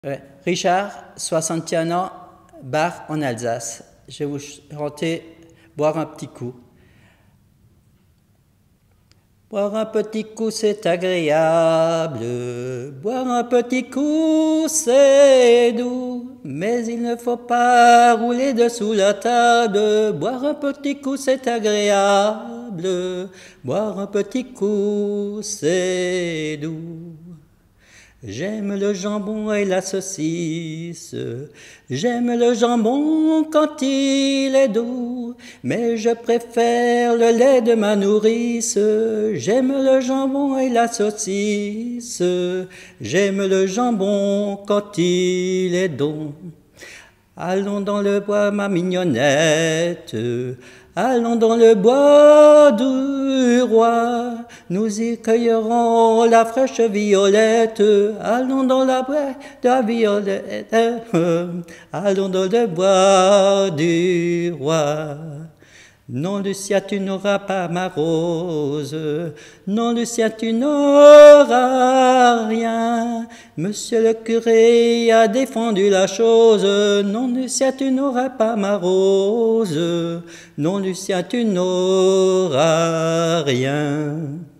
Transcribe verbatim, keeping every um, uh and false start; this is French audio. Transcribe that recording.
Ouais. Richard, soixante et un ans, bar en Alsace. Je vais vous chanter Boire un petit coup. Boire un petit coup, c'est agréable. Boire un petit coup, c'est doux. Mais il ne faut pas rouler dessous la table. Boire un petit coup, c'est agréable. Boire un petit coup, c'est doux. J'aime le jambon et la saucisse, j'aime le jambon quand il est doux, mais je préfère le lait de ma nourrice. J'aime le jambon et la saucisse, j'aime le jambon quand il est doux. Allons dans le bois, ma mignonnette, allons dans le bois du roi, nous y cueillerons la fraîche violette. Allons dans la bois de la violette, allons dans le bois du roi. Non, Lucia, tu n'auras pas ma rose. Non, Lucia, tu n'auras rien. Monsieur le curé a défendu la chose. Non, Lucia, tu n'auras pas ma rose. Non, Lucia, tu n'auras rien.